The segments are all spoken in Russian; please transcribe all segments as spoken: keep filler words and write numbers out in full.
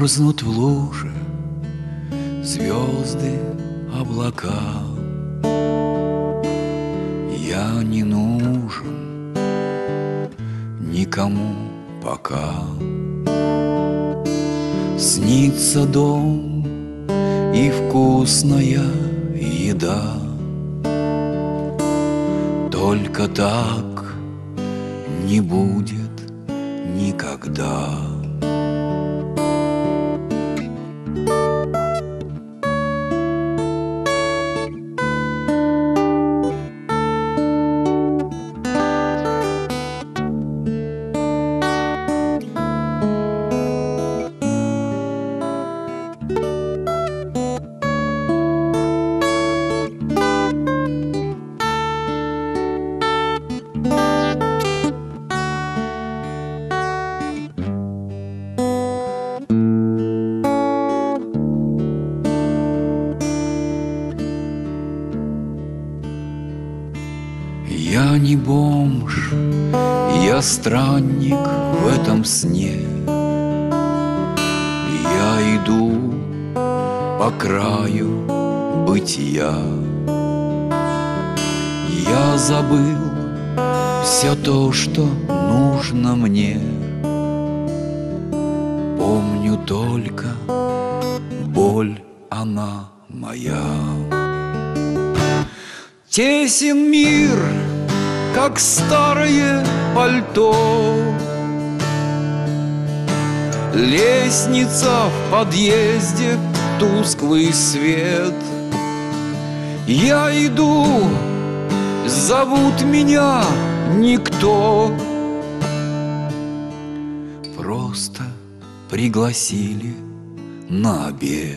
Мерзнут в луже звезды, облака. Я не нужен никому пока. Снится дом и вкусная еда. Только так не будет никогда. Я не бомж, я странник в этом сне. Я иду по краю бытия. Я забыл все то, что нужно мне. Помню только боль, она моя. Тесен мир, как старое пальто. Лестница в подъезде, тусклый свет. Я иду, зовут меня никто. Просто пригласили на обед.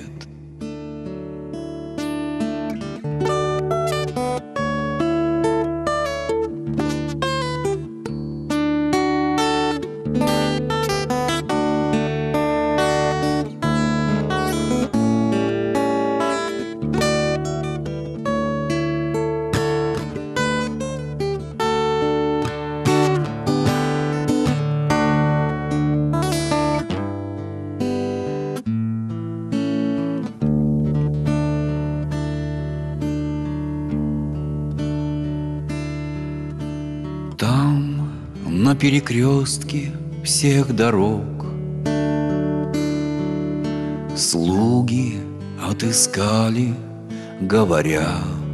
Там, на перекрестке всех дорог, слуги отыскали, говоря: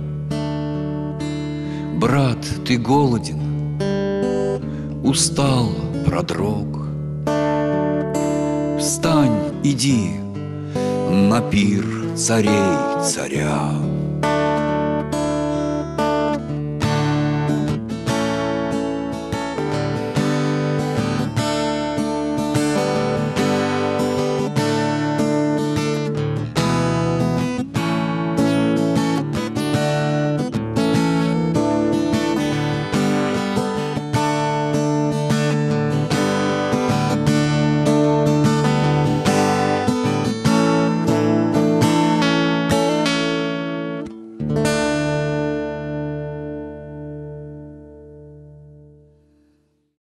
брат, ты голоден, устал, продрог. Встань, иди на пир царей царя.